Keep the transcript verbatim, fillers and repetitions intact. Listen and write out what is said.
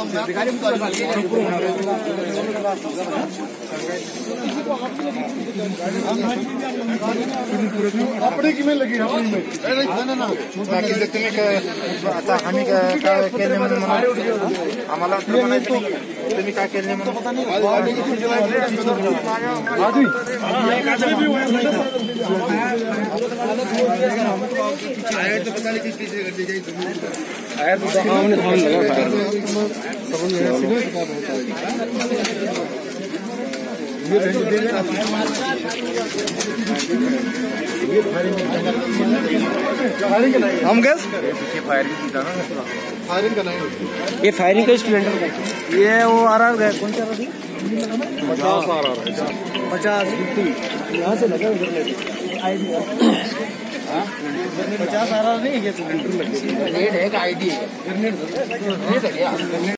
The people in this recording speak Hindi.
अपने की में लगी बाकी देखते हैं आता आम्ही काय केले म्हणून आम्हाला तुम्ही काय केले म्हणून पता नाही आया तो पता नहीं किस चीज से कर दी जाए आया तो हमने धान लगा सबन में सिग्नल का होता है ये फायरिंग का नहीं हम गैस पीछे फायरिंग की था ना फायरिंग का नहीं ये फायरिंग का स्प्लेंडर का ये वो आ रहा है कौन सा रहा पचास आ रहा है पचास यहाँ से लगा उधर पचास आ रहा नहीं है तो रेट है आईडी है